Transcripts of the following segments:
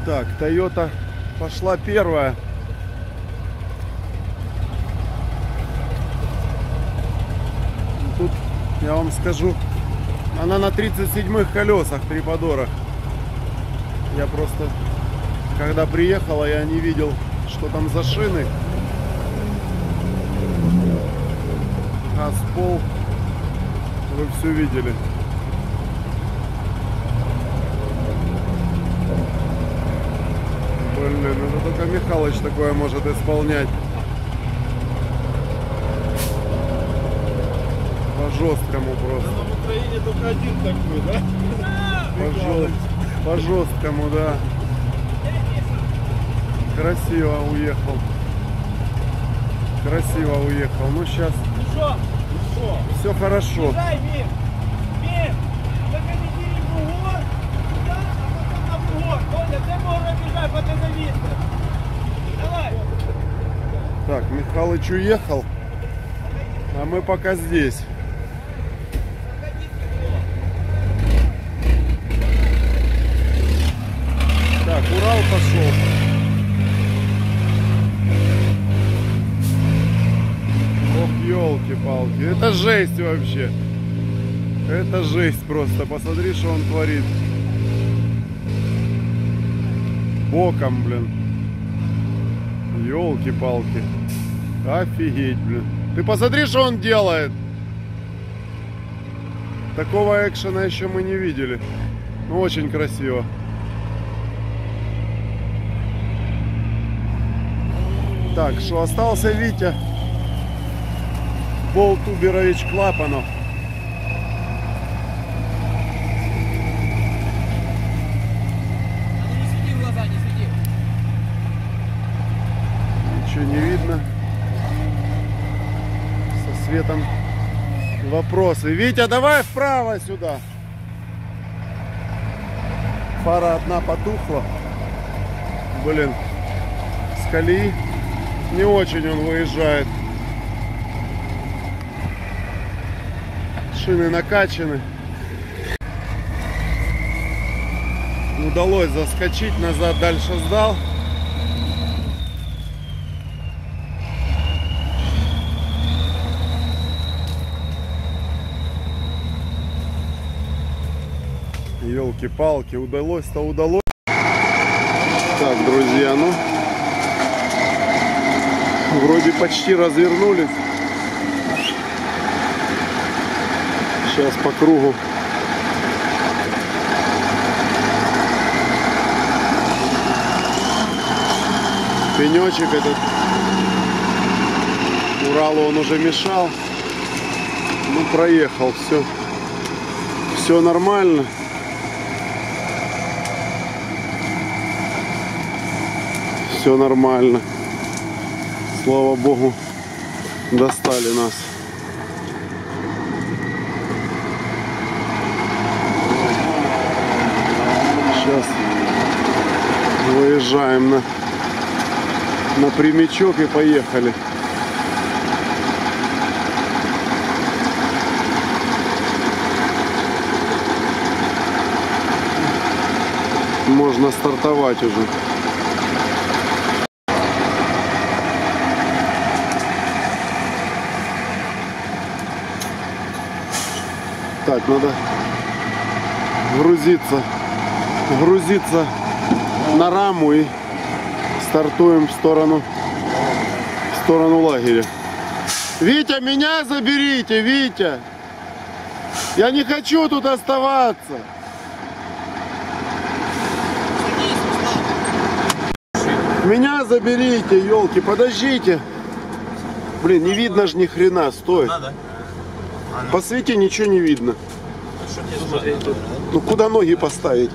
Так, Toyota пошла первая. Тут, я вам скажу, она на 37-х колесах, триподорах. Я просто, когда приехала, я не видел, что там за шины. Газпол, вы все видели. Блин, это только Михалыч такое может исполнять. По-жесткому просто. Да, в Украине только один такой, да? По-жесткому, да. Красиво уехал. Красиво уехал. Ну сейчас все хорошо. Так, Михалыч уехал, а мы пока здесь. Так, Урал пошел. Ох, елки-палки. Это жесть вообще. Это жесть просто. Посмотри, что он творит. Боком, блин. Елки-палки. Офигеть, блин. Ты посмотри, что он делает. Такого экшена еще мы не видели. Ну, очень красиво. Так, что остался Витя Болтуберович Клапанов. Не свети в глаза, не свети. Ничего не видно. Со светом вопросы. Витя, давай вправо сюда. Фара одна потухла. Блин, с колеи не очень он выезжает. Шины накачаны. Удалось заскочить назад, дальше сдал. Елки-палки, удалось-то удалось. Так, друзья, ну вроде почти развернулись. Сейчас по кругу. Пенечек этот. Уралу он уже мешал. Ну, проехал. Все нормально. Все нормально. Слава Богу, достали нас. Сейчас выезжаем на прямичок и поехали. Можно стартовать уже. Так, надо грузиться на раму и стартуем в сторону лагеря. Витя, меня заберите, Витя! Я не хочу тут оставаться! Меня заберите, елки, подождите! Блин, не видно же ни хрена, стой! По свете ничего не видно. Ну куда ноги поставить?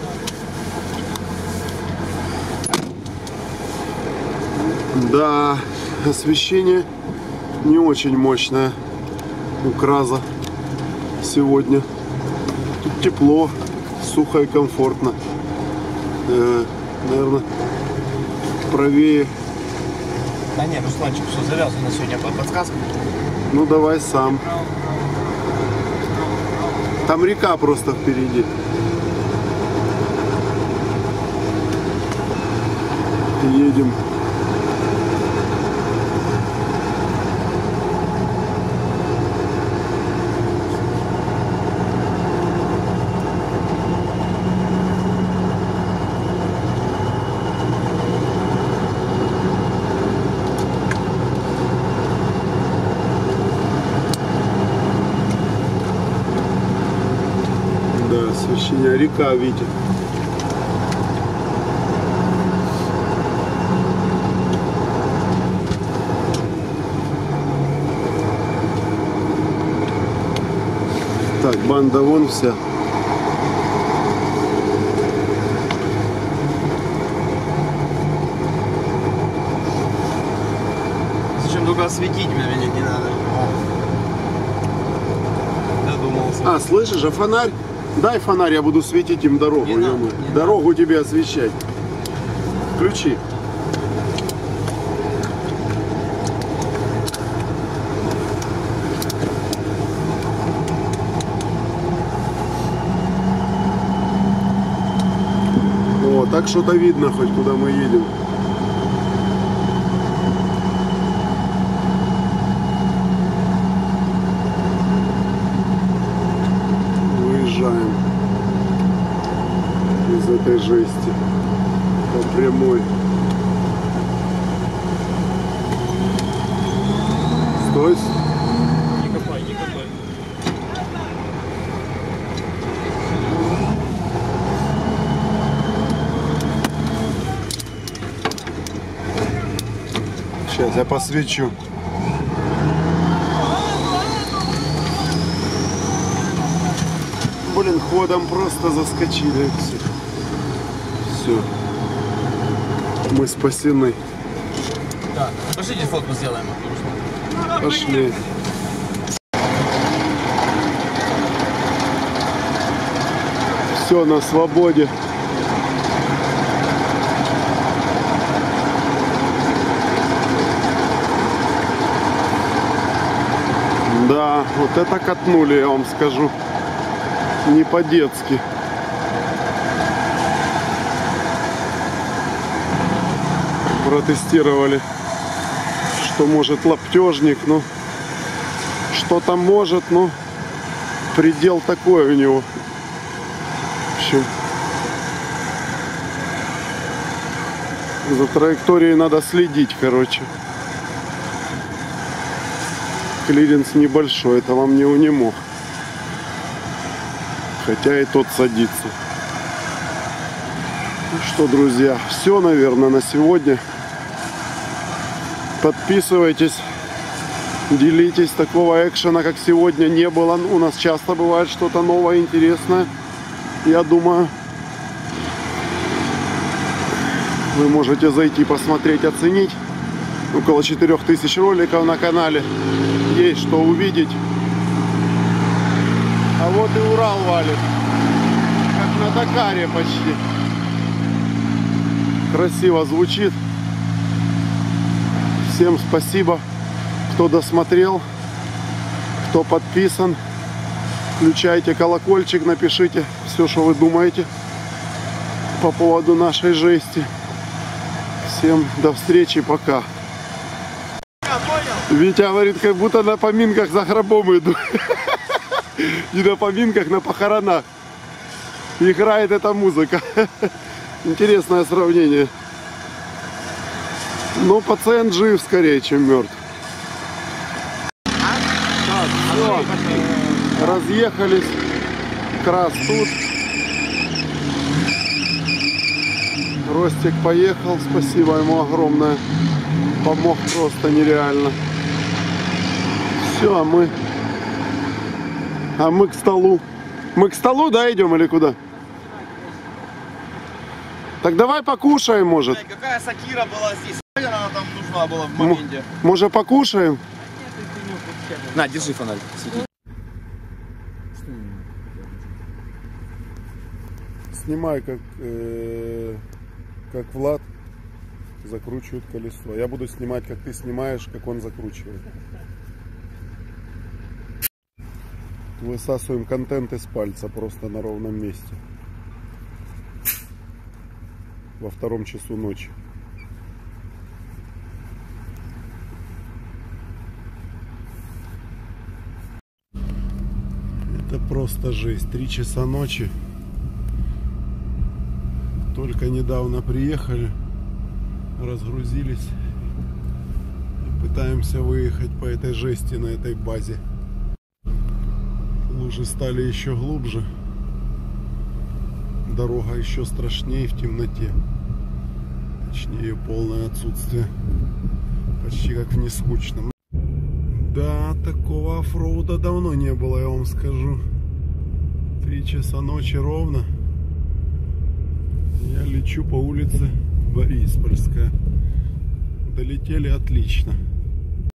Да, освещение не очень мощное у КРАЗа сегодня. Тут тепло, сухо и комфортно. Наверное, правее. Да нет, Русланчик, все завязано сегодня по подсказкам. Ну давай сам. Там река просто впереди. Едем. Да, освещение, река, видите. Так, банда вон вся. Зачем только осветить меня не надо? Додумался. А, слышишь, а фонарь? Дай фонарь, я буду светить им дорогу. Не надо, не дорогу тебе освещать. Включи. О, так что-то видно хоть, куда мы едем. Выезжаем из этой жести по прямой. Стой. Не копай, не копай. Сейчас я посвечу. Блин, ходом просто заскочили. Все. Мы спасены. Да, пошлите фотку сделаем. Пошли. Все на свободе. Да, вот это катнули, я вам скажу. Не по-детски. Протестировали, что может лаптежник, ну, что-то может, ну, предел такой у него. В общем, за траекторией надо следить, короче. Клиренс небольшой, это вам не унемог. Хотя и тот садится. Ну что, друзья, все, наверное, на сегодня. Подписывайтесь, делитесь. Такого экшена, как сегодня, не было. У нас часто бывает что-то новое, интересное. Я думаю, вы можете зайти, посмотреть, оценить. Около 4000 роликов на канале. Есть что увидеть. А вот и Урал валит. Как на Дакаре почти. Красиво звучит. Всем спасибо, кто досмотрел, кто подписан. Включайте колокольчик, напишите все, что вы думаете по поводу нашей жести. Всем до встречи, пока. Витя говорит, как будто на поминках за гробом иду. Не на поминках, на похоронах. Играет эта музыка. Интересное сравнение. Но пациент жив скорее, чем мертв. Так, все. Разъехались. Крас тут. Ростик поехал. Спасибо ему огромное. Помог просто нереально. Все, а мы к столу. Мы к столу, да, идем или куда? Так давай покушаем, может. Какая сакира была здесь? Она там нужна была в моменте. Может, покушаем? На, держи фонарь. Снимай, как Влад закручивает колесо. Я буду снимать, как ты снимаешь, как он закручивает. Высасываем контент из пальца просто на ровном месте. Во 2 часу ночи. Это просто жесть. 3 часа ночи. Только недавно приехали, разгрузились и пытаемся выехать по этой жести на этой базе. Лужи стали еще глубже. Дорога еще страшнее в темноте. Точнее, ее полное отсутствие. Почти как в нескучном. Да, такого оффроуда давно не было, я вам скажу. 3 часа ночи ровно. Я лечу по улице Бориспольская. Долетели отлично.